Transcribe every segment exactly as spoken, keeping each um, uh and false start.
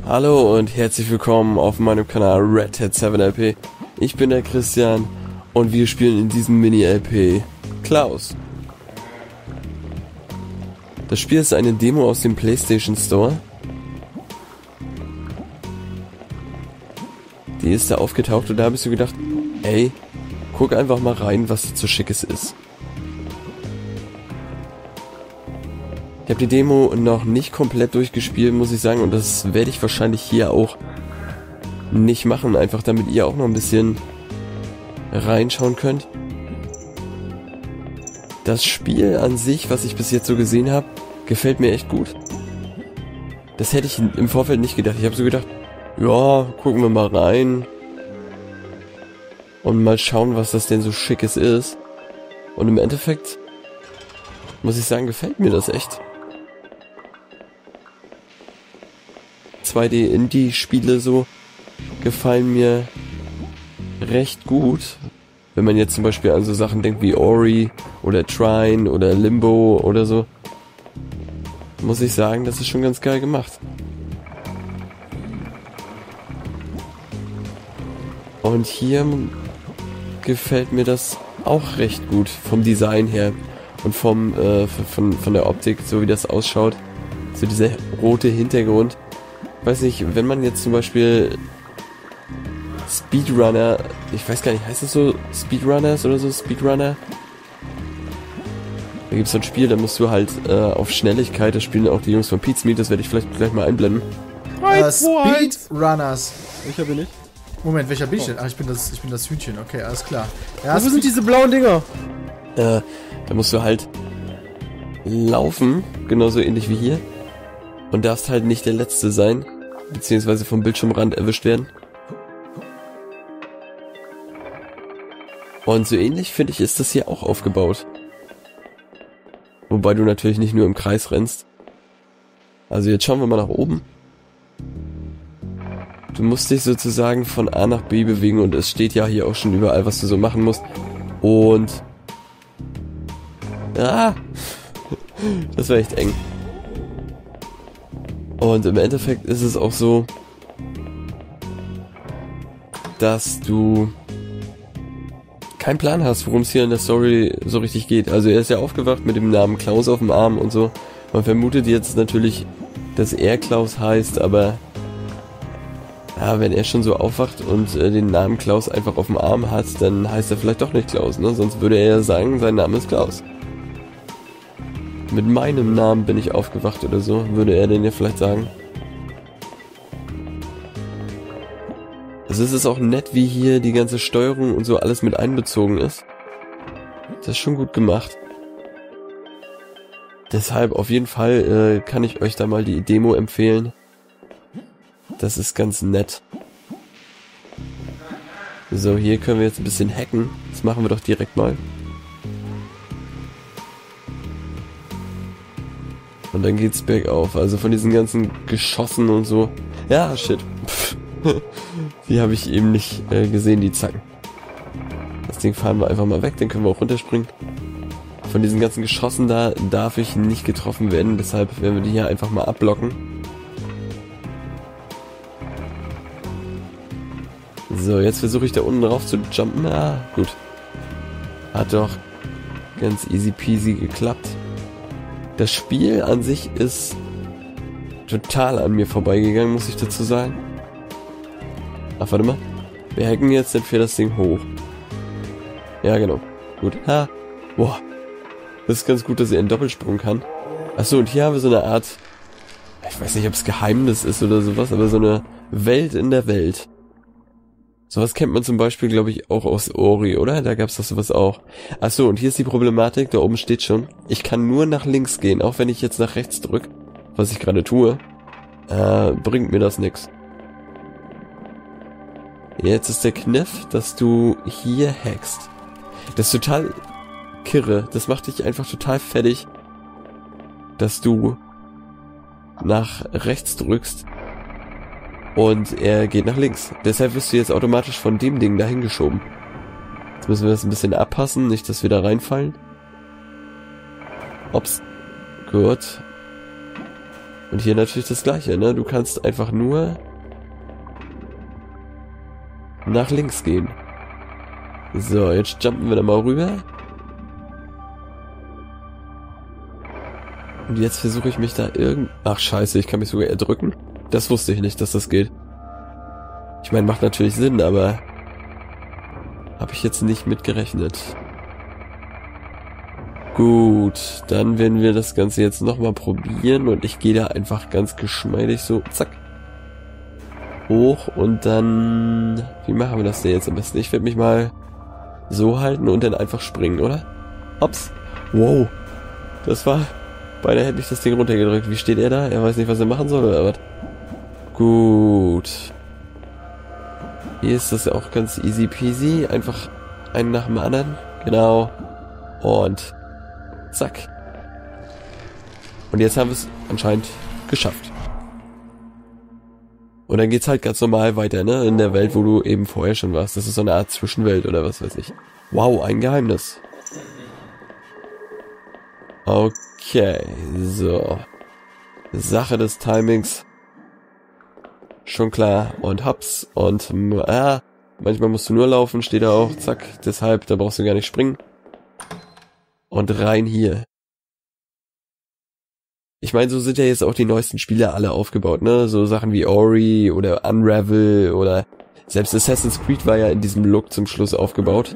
Hallo und herzlich willkommen auf meinem Kanal Red Hat seven L P. Ich bin der Christian und wir spielen in diesem Mini-L P Klaus. Das Spiel ist eine Demo aus dem PlayStation Store. Die ist da aufgetaucht und da habe ich so gedacht, ey, guck einfach mal rein, was so Schickes ist. Ich habe die Demo noch nicht komplett durchgespielt, muss ich sagen, und das werde ich wahrscheinlich hier auch nicht machen, einfach damit ihr auch noch ein bisschen reinschauen könnt. Das Spiel an sich, was ich bis jetzt so gesehen habe, gefällt mir echt gut. Das hätte ich im Vorfeld nicht gedacht. Ich habe so gedacht, ja, gucken wir mal rein und mal schauen, was das denn so Schickes ist. Und im Endeffekt, muss ich sagen, gefällt mir das echt. zwei D Indie-Spiele so gefallen mir recht gut. Wenn man jetzt zum Beispiel an so Sachen denkt wie Ori oder Trine oder Limbo oder so, muss ich sagen, das ist schon ganz geil gemacht. Und hier gefällt mir das auch recht gut vom Design her und vom äh, von, von der Optik, so wie das ausschaut. So dieser rote Hintergrund. Weiß nicht, wenn man jetzt zum Beispiel Speedrunner, ich weiß gar nicht, heißt das so Speedrunners oder so, Speedrunner? Da gibt es so ein Spiel, da musst du halt äh, auf Schnelligkeit, das spielen auch die Jungs von Pete's Meat, das werde ich vielleicht gleich mal einblenden. Uh, Speedrunners. Ich habe nicht. Moment, welcher bin ich denn? Ach, ich bin das, ich bin das Hühnchen, okay, alles klar. Ja, wo sind diese blauen Dinger? Äh, da musst du halt laufen, genauso ähnlich wie hier. Und darfst halt nicht der Letzte sein, beziehungsweise vom Bildschirmrand erwischt werden. Und so ähnlich, finde ich, ist das hier auch aufgebaut. Wobei du natürlich nicht nur im Kreis rennst. Also jetzt schauen wir mal nach oben. Du musst dich sozusagen von A nach B bewegen und es steht ja hier auch schon überall, was du so machen musst. Und... Ah! Das war echt eng. Und im Endeffekt ist es auch so, dass du keinen Plan hast, worum es hier in der Story so richtig geht. Also er ist ja aufgewacht mit dem Namen Klaus auf dem Arm und so. Man vermutet jetzt natürlich, dass er Klaus heißt, aber ja, wenn er schon so aufwacht und äh, den Namen Klaus einfach auf dem Arm hat, dann heißt er vielleicht doch nicht Klaus, ne? Sonst würde er ja sagen, sein Name ist Klaus. Mit meinem Namen bin ich aufgewacht oder so, würde er denn ja vielleicht sagen. Also es ist auch nett, wie hier die ganze Steuerung und so alles mit einbezogen ist. Das ist schon gut gemacht. Deshalb auf jeden Fall äh, kann ich euch da mal die Demo empfehlen. Das ist ganz nett. So, hier können wir jetzt ein bisschen hacken. Das machen wir doch direkt mal. Und dann geht's bergauf. Also von diesen ganzen Geschossen und so. Ja, shit. Die habe ich eben nicht äh, gesehen, die Zacken. Das Ding fahren wir einfach mal weg, dann können wir auch runterspringen. Von diesen ganzen Geschossen da darf ich nicht getroffen werden, deshalb werden wir die hier einfach mal abblocken. So, jetzt versuche ich da unten drauf zu jumpen. Ah, gut. Hat doch ganz easy peasy geklappt. Das Spiel an sich ist total an mir vorbeigegangen, muss ich dazu sagen. Ach, warte mal. Wir hacken jetzt, dann fährt das Ding hoch. Ja, genau. Gut. Ha. Boah. Das ist ganz gut, dass er einen Doppelsprung kann. Achso, und hier haben wir so eine Art... Ich weiß nicht, ob es Geheimnis ist oder sowas, aber so eine Welt in der Welt. Sowas kennt man zum Beispiel, glaube ich, auch aus Ori, oder? Da gab es doch sowas auch. Achso, und hier ist die Problematik, da oben steht schon, ich kann nur nach links gehen, auch wenn ich jetzt nach rechts drücke, was ich gerade tue, äh, bringt mir das nix. Jetzt ist der Kniff, dass du hier hackst. Das ist total kirre, das macht dich einfach total fertig, dass du nach rechts drückst und er geht nach links. Deshalb wirst du jetzt automatisch von dem Ding dahin geschoben. Jetzt müssen wir das ein bisschen abpassen, nicht, dass wir da reinfallen. Ups. Gut. Und hier natürlich das gleiche, ne? Du kannst einfach nur nach links gehen. So, jetzt jumpen wir da mal rüber. Und jetzt versuche ich mich da irgend... Ach scheiße, ich kann mich sogar erdrücken. Das wusste ich nicht, dass das geht. Ich meine, macht natürlich Sinn, aber... habe ich jetzt nicht mit gerechnet. Gut, dann werden wir das Ganze jetzt nochmal probieren. Und ich gehe da einfach ganz geschmeidig so, zack. Hoch und dann... Wie machen wir das denn jetzt am besten? Ich werde mich mal so halten und dann einfach springen, oder? Hops. Wow. Das war... Beinahe hätte ich das Ding runtergedrückt. Wie steht er da? Er weiß nicht, was er machen soll, oder was? Gut. Hier ist das ja auch ganz easy peasy. Einfach einen nach dem anderen. Genau. Und zack. Und jetzt haben wir es anscheinend geschafft. Und dann geht's halt ganz normal weiter, ne? In der Welt, wo du eben vorher schon warst. Das ist so eine Art Zwischenwelt oder was weiß ich. Wow, ein Geheimnis. Okay, so. Sache des Timings. Schon klar. Und hops. Und ah, manchmal musst du nur laufen, steht da auch. Zack. Deshalb, da brauchst du gar nicht springen. Und rein hier. Ich meine, so sind ja jetzt auch die neuesten Spiele alle aufgebaut, ne? So Sachen wie Ori oder Unravel oder selbst Assassin's Creed war ja in diesem Look zum Schluss aufgebaut.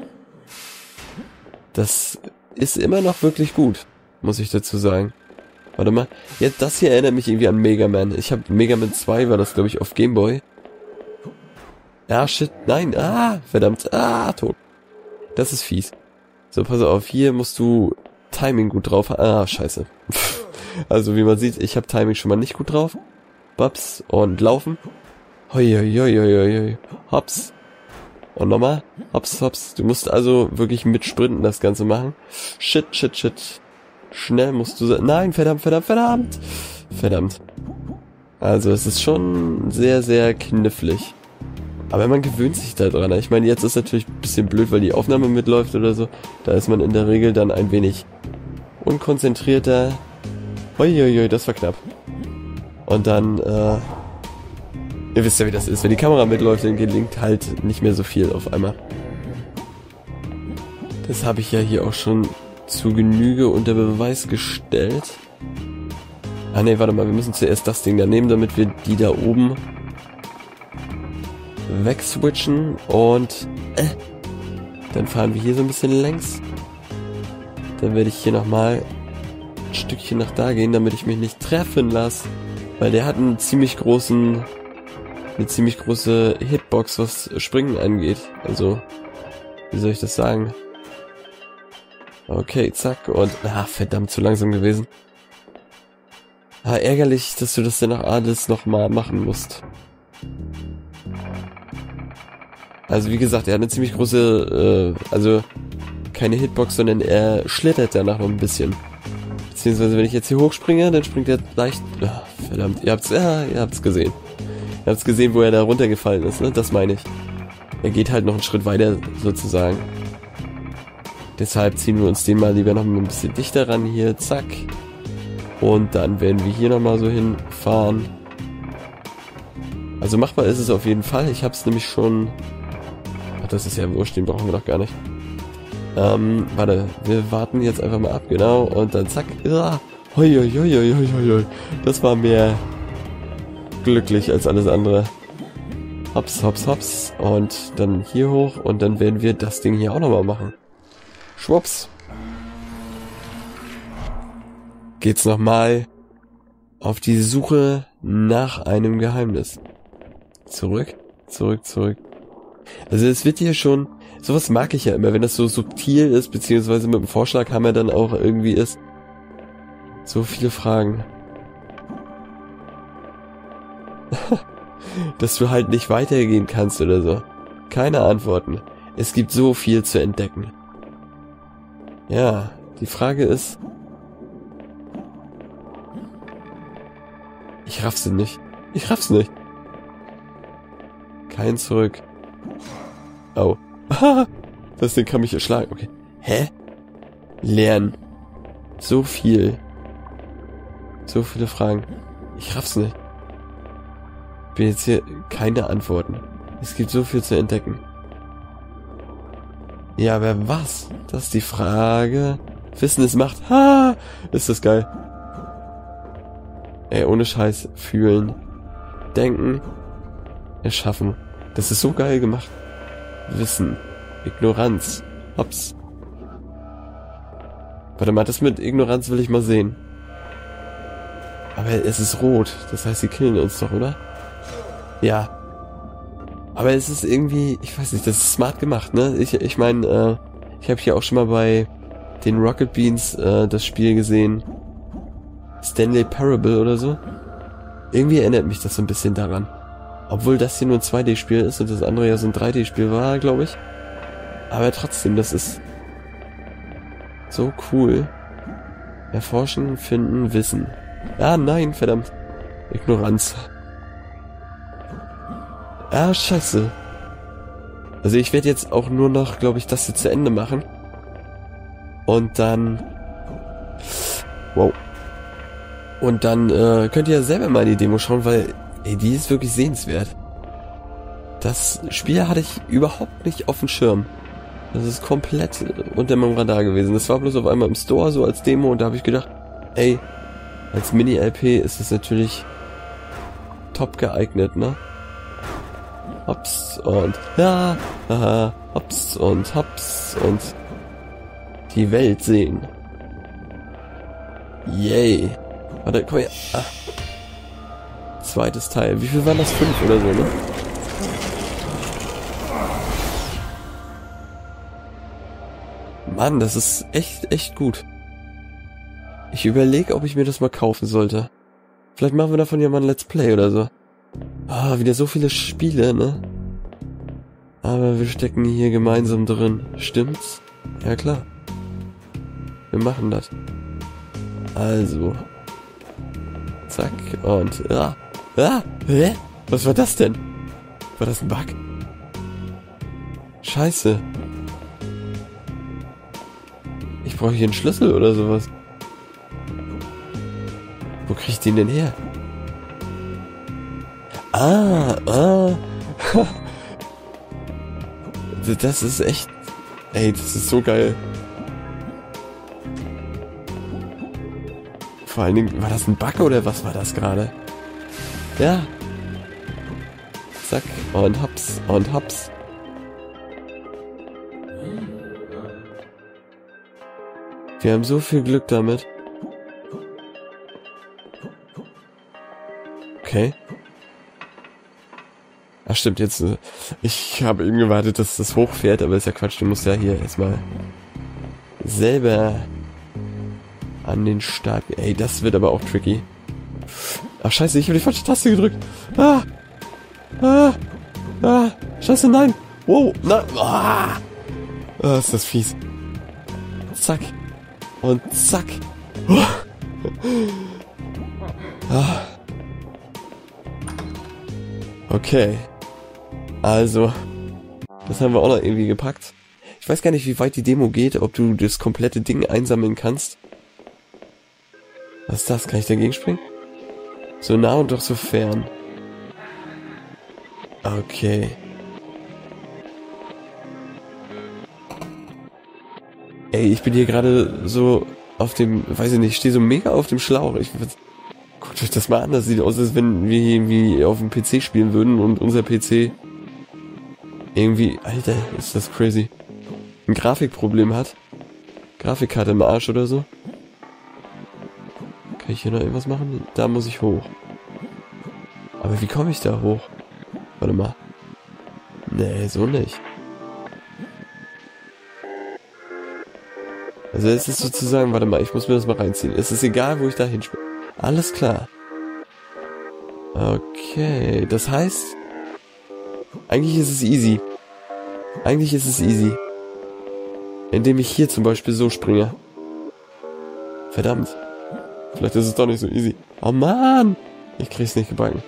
Das ist immer noch wirklich gut, muss ich dazu sagen. Warte mal, jetzt das hier erinnert mich irgendwie an Mega Man. Ich habe Mega Man zwei, war das glaube ich auf Game Boy. Ah shit, nein, ah, verdammt, ah, tot. Das ist fies. So, pass auf, hier musst du Timing gut drauf haben. Ah, scheiße. Also wie man sieht, ich habe Timing schon mal nicht gut drauf. Babs und laufen. Hoi, hoi, hoi, hoi, hoi. Hops. Und nochmal. Hops, hops. Du musst also wirklich mit Sprinten das Ganze machen. Shit, shit, shit. Schnell musst du... Nein, verdammt, verdammt, verdammt. Verdammt. Also es ist schon sehr, sehr knifflig. Aber man gewöhnt sich da dran. Ich meine, jetzt ist natürlich ein bisschen blöd, weil die Aufnahme mitläuft oder so. Da ist man in der Regel dann ein wenig unkonzentrierter. Uiuiui, das war knapp. Und dann, äh... ihr wisst ja, wie das ist. Wenn die Kamera mitläuft, dann gelingt halt nicht mehr so viel auf einmal. Das habe ich ja hier auch schon zu Genüge unter Beweis gestellt. Ah ne, warte mal, wir müssen zuerst das Ding da nehmen, damit wir die da oben wegswitchen und äh, dann fahren wir hier so ein bisschen längs. Dann werde ich hier nochmal ein Stückchen nach da gehen, damit ich mich nicht treffen lasse, weil der hat einen ziemlich großen, eine ziemlich große Hitbox, was Springen angeht. Also, wie soll ich das sagen? Okay, zack und ah, verdammt, zu langsam gewesen. Ah, ärgerlich, dass du das dann auch alles nochmal machen musst. Also wie gesagt, er hat eine ziemlich große, äh, also keine Hitbox, sondern er schlittert danach noch ein bisschen. Beziehungsweise wenn ich jetzt hier hochspringe, dann springt er leicht... Ach, verdammt, ihr habt's, ja, ihr habt's gesehen. Ihr habt's gesehen, wo er da runtergefallen ist, ne? Das meine ich. Er geht halt noch einen Schritt weiter, sozusagen. Deshalb ziehen wir uns den mal lieber noch ein bisschen dichter ran hier, zack. Und dann werden wir hier nochmal so hinfahren. Also machbar ist es auf jeden Fall. Ich hab's nämlich schon... Ach, das ist ja wurscht, den brauchen wir doch gar nicht. Ähm, warte, wir warten jetzt einfach mal ab, genau. Und dann zack. Ja, hoi, hoi, hoi, hoi, hoi, hoi. Das war mehr glücklich als alles andere. Hops, hops, hops. Und dann hier hoch. Und dann werden wir das Ding hier auch nochmal machen. Schwupps. Geht's nochmal auf die Suche nach einem Geheimnis. Zurück, zurück, zurück. Also es wird hier schon... Sowas mag ich ja immer, wenn das so subtil ist, beziehungsweise mit dem Vorschlaghammer dann auch irgendwie ist. So viele Fragen. Dass du halt nicht weitergehen kannst oder so. Keine Antworten. Es gibt so viel zu entdecken. Ja, die Frage ist... Ich raff's nicht. Ich raff's nicht. Kein Zurück. Oh. Das Ding kann mich erschlagen. Okay. Hä? Lernen. So viel. So viele Fragen. Ich raff's nicht. Ich will jetzt hier keine Antworten. Es gibt so viel zu entdecken. Ja, aber was? Das ist die Frage. Wissen ist Macht. Ha! Ist das geil. Ey, ohne Scheiß. Fühlen. Denken. Erschaffen. Das ist so geil gemacht. Wissen. Ignoranz. Hops. Warte mal, das mit Ignoranz will ich mal sehen. Aber es ist rot. Das heißt, sie killen uns doch, oder? Ja. Aber es ist irgendwie, ich weiß nicht, das ist smart gemacht, ne? Ich, ich meine, äh, ich habe hier auch schon mal bei den Rocket Beans äh, das Spiel gesehen. Stanley Parable oder so. Irgendwie erinnert mich das so ein bisschen daran. Obwohl das hier nur ein zwei D-Spiel ist und das andere ja so ein drei D-Spiel war, glaube ich. Aber trotzdem, das ist so cool. Erforschen, finden, wissen. Ah, nein, verdammt. Ignoranz. Ah, scheiße. Also ich werde jetzt auch nur noch, glaube ich, das hier zu Ende machen. Und dann... Wow. Und dann äh, könnt ihr ja selber mal in die Demo schauen, weil, ey, die ist wirklich sehenswert. Das Spiel hatte ich überhaupt nicht auf dem Schirm. Das ist komplett unter meinem Radar gewesen. Das war bloß auf einmal im Store so als Demo und da habe ich gedacht, ey, als Mini-L P ist es natürlich top geeignet, ne? Hops und ja, haha, hops und hops und die Welt sehen. Yay. Warte, komm her. Ah. Zweites Teil. Wie viel waren das? Fünf oder so, ne? Mann, das ist echt, echt gut. Ich überlege, ob ich mir das mal kaufen sollte. Vielleicht machen wir davon ja mal ein Let's Play oder so. Ah, wieder so viele Spiele, ne? Aber wir stecken hier gemeinsam drin. Stimmt's? Ja, klar. Wir machen das. Also. Zack und... Ah, ah, hä? Was war das denn? War das ein Bug? Scheiße. Ich brauche hier einen Schlüssel oder sowas. Wo krieg ich den denn her? Ah, ah. Das ist echt... Ey, das ist so geil. Vor allen Dingen, war das ein Bug oder was war das gerade? Ja. Zack, und hops, und hops. Wir haben so viel Glück damit. Okay. Ach stimmt, jetzt... Ich habe eben gewartet, dass das hochfährt, aber ist ja Quatsch. Du musst ja hier erstmal selber an den Start... Ey, das wird aber auch tricky. Ach scheiße, ich habe die falsche Taste gedrückt. Ah! Ah! Ah! Scheiße, nein! Wow! Nein! Ah! Ah, ist das fies. Zack. Und zack. Oh. Ah. Okay. Also. Das haben wir auch noch irgendwie gepackt. Ich weiß gar nicht, wie weit die Demo geht, ob du das komplette Ding einsammeln kannst. Was ist das? Kann ich dagegen springen? So nah und doch so fern. Okay. Ey, ich bin hier gerade so auf dem, weiß ich nicht, ich stehe so mega auf dem Schlauch. Ich, guckt euch das mal an, das sieht aus, als wenn wir hier irgendwie auf dem P C spielen würden und unser P C irgendwie, Alter, ist das crazy, ein Grafikproblem hat. Grafikkarte im Arsch oder so. Kann ich hier noch irgendwas machen? Da muss ich hoch. Aber wie komme ich da hoch? Warte mal. Nee, so nicht. Also es ist sozusagen, warte mal, ich muss mir das mal reinziehen. Es ist egal, wo ich da hinspringe. Alles klar. Okay, das heißt, eigentlich ist es easy. Eigentlich ist es easy. Indem ich hier zum Beispiel so springe. Verdammt. Vielleicht ist es doch nicht so easy. Oh Mann! Ich krieg's nicht gebacken.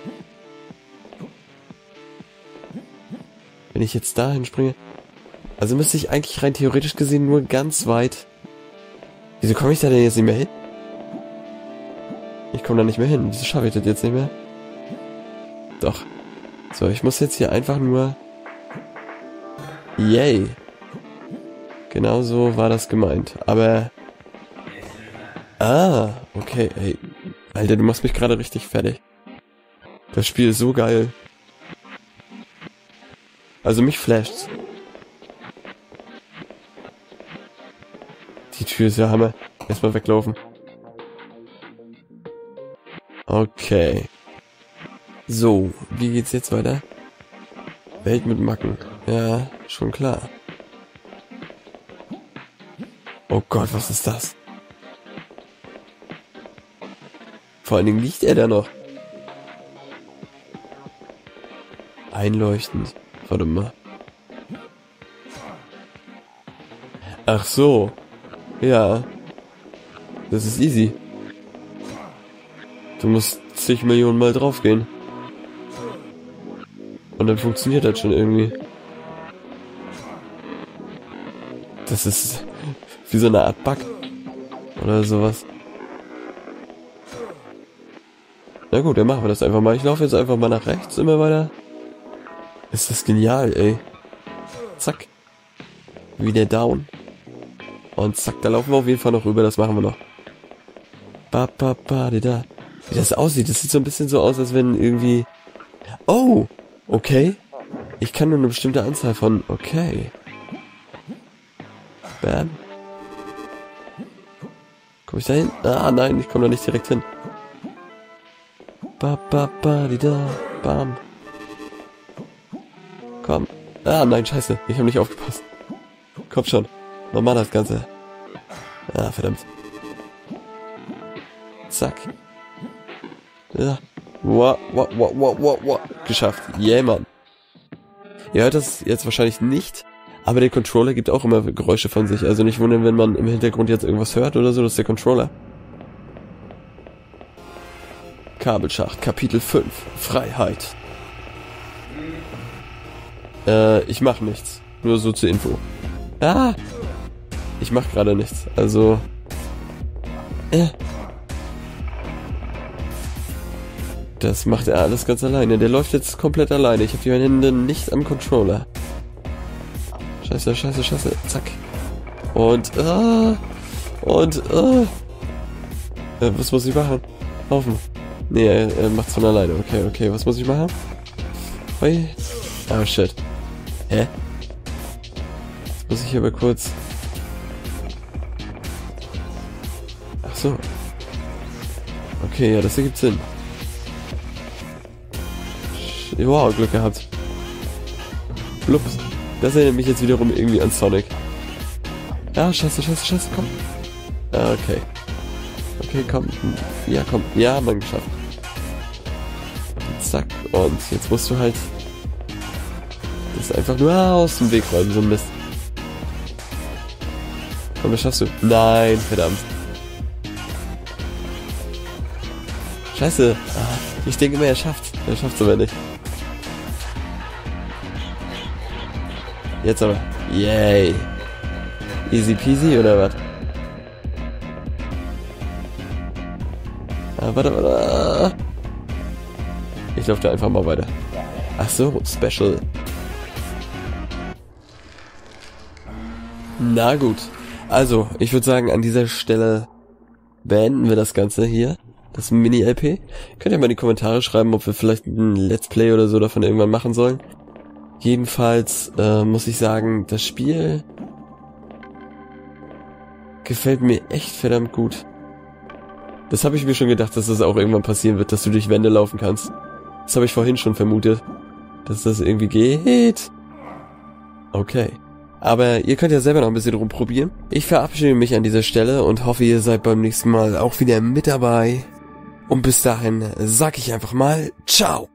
Wenn ich jetzt dahin springe... Also müsste ich eigentlich rein theoretisch gesehen nur ganz weit... Wieso komme ich da denn jetzt nicht mehr hin? Ich komme da nicht mehr hin. Wieso schaffe ich das jetzt nicht mehr? Doch. So, ich muss jetzt hier einfach nur... Yay. Genau so war das gemeint. Aber... Ah, okay, ey. Alter, du machst mich gerade richtig fertig. Das Spiel ist so geil. Also mich flasht's. Die Tür ist ja Hammer. Erstmal weglaufen. Okay. So, wie geht's jetzt weiter? Welt mit Macken. Ja, schon klar. Oh Gott, was ist das? Vor allen Dingen liegt er da noch. Einleuchtend. Warte mal. Ach so. Ja. Das ist easy. Du musst zig Millionen Mal draufgehen. Und dann funktioniert das schon irgendwie. Das ist wie so eine Art Bug. Oder sowas. Na gut, dann machen wir das einfach mal. Ich laufe jetzt einfach mal nach rechts immer weiter. Ist das genial, ey. Zack. Wieder down. Und zack, da laufen wir auf jeden Fall noch rüber. Das machen wir noch. Ba, ba, ba, di, da. Wie das aussieht, das sieht so ein bisschen so aus, als wenn irgendwie... Oh! Okay. Ich kann nur eine bestimmte Anzahl von... Okay. Bam. Komm ich da hin? Ah, nein, ich komme da nicht direkt hin. Ba, ba, ba, di, da. Bam. Komm. Ah, nein, scheiße. Ich habe nicht aufgepasst. Komm schon. Nochmal das Ganze. Ah, verdammt. Zack. Ja. Wow, wow, wow, wow, wow, wow. Geschafft. Yeah, Mann. Ihr hört das jetzt wahrscheinlich nicht, aber der Controller gibt auch immer Geräusche von sich. Also nicht wundern, wenn man im Hintergrund jetzt irgendwas hört oder so. Das ist der Controller. Kabelschacht, Kapitel fünf. Freiheit. Äh, ich mach nichts. Nur so zur Info. Ah! Ich mach gerade nichts. Also... Äh. Das macht er alles ganz alleine. Der läuft jetzt komplett alleine. Ich habe die Hände nicht am Controller. Scheiße, scheiße, scheiße. Zack. Und... Ah, und... Ah. Äh, was muss ich machen? Laufen. Nee, er, er macht's von alleine. Okay, okay. Was muss ich machen? Oi. Oh, shit. Hä? Jetzt muss ich aber kurz... Ach so. Okay, ja, das ergibt Sinn. Wow, Glück gehabt. Blups. Das erinnert mich jetzt wiederum irgendwie an Sonic. Ja, scheiße, scheiße, scheiße, komm. Okay. Okay, komm. Ja, komm. Ja, man geschafft. Zack. Und jetzt musst du halt... Das ist einfach nur aus dem Weg räumen, so ein Mist. Komm, das schaffst du. Nein, verdammt. Scheiße. Ah, ich denke immer, er schafft's. Er schafft's aber nicht. Jetzt aber. Yay. Easy peasy oder was? Ah, warte, warte. Ich laufe da einfach mal weiter. Ach so, Special. Na gut. Also, ich würde sagen, an dieser Stelle beenden wir das Ganze hier. Das Mini-L P. Könnt ihr mal in die Kommentare schreiben, ob wir vielleicht ein Let's Play oder so davon irgendwann machen sollen. Jedenfalls äh, muss ich sagen, das Spiel gefällt mir echt verdammt gut. Das habe ich mir schon gedacht, dass das auch irgendwann passieren wird, dass du durch Wände laufen kannst. Das habe ich vorhin schon vermutet, dass das irgendwie geht. Okay. Aber ihr könnt ja selber noch ein bisschen rumprobieren. Ich verabschiede mich an dieser Stelle und hoffe, ihr seid beim nächsten Mal auch wieder mit dabei. Und bis dahin sag ich einfach mal ciao.